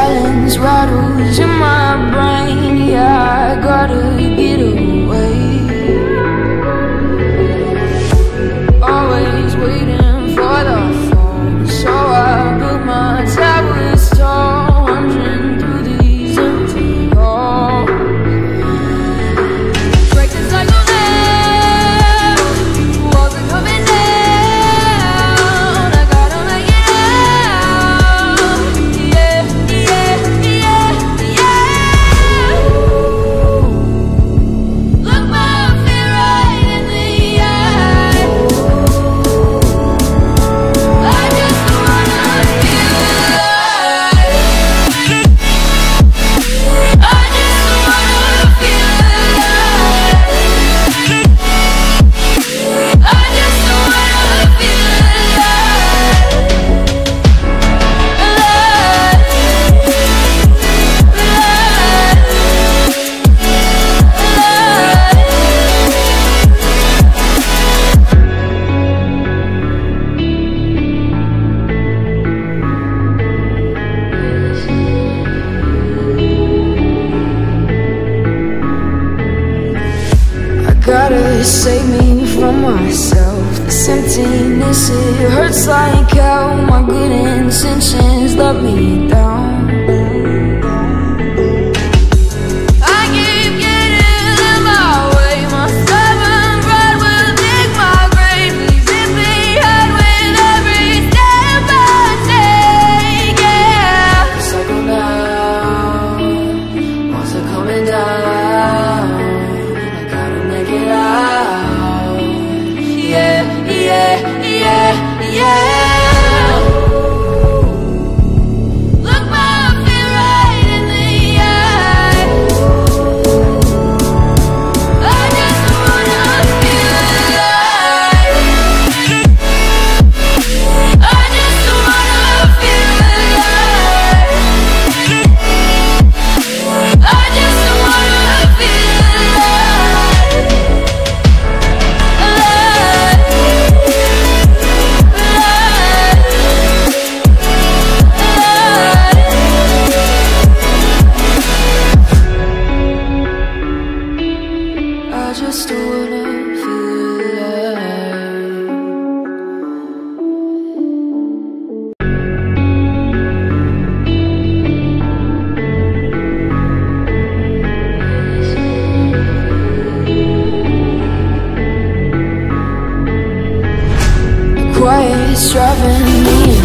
silence rattles in my brain. Yeah, I gotta get away. Always waiting for the phone, so I built my towers tall, wandering through these empty halls. Break the cycle now, walls are coming down. I gotta make it out. Yeah, yeah, yeah, yeah. Look my fear right in the eye. I just wanna feel alive. I just wanna feel alive. I just wanna feel gotta save me from myself. This emptiness, it hurts like hell. My good intentions let me down. I keep getting in my way. My stubborn pride will dig my grave. Leaving behind with every step I take. Yeah, cycle down, walls are coming down. Get out. Yeah, yeah, yeah, yeah. Look my fear right in the eye. I just wanna feel alive. I just wanna feel alive. I just wanna feel alive. I just wanna feel alive. Quiet's driving me